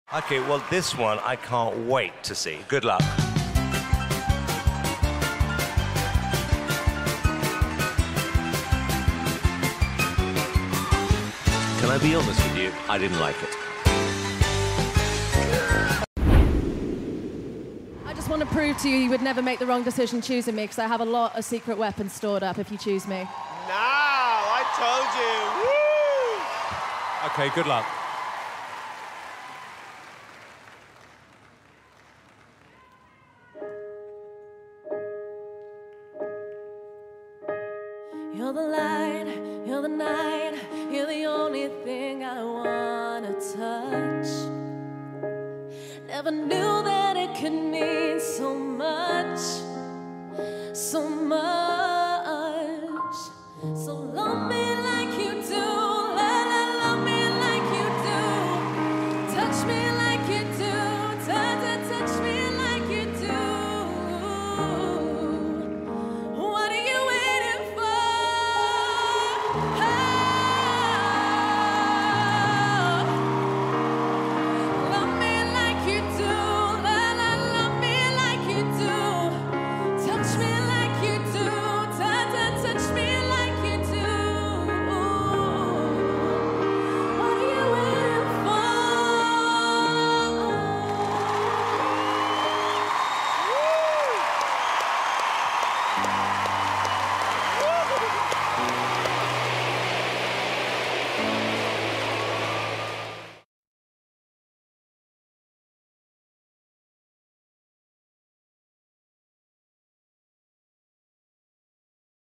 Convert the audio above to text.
Okay, well, this one I can't wait to see. Good luck. Can I be honest with you? I didn't like it. I just want to prove to you you would never make the wrong decision choosing me, because I have a lot of secret weapons stored up if you choose me. Now, I told you. Woo! Okay, good luck. You're the light, you're the night, you're the only thing I wanna touch. Never knew that it could mean so much.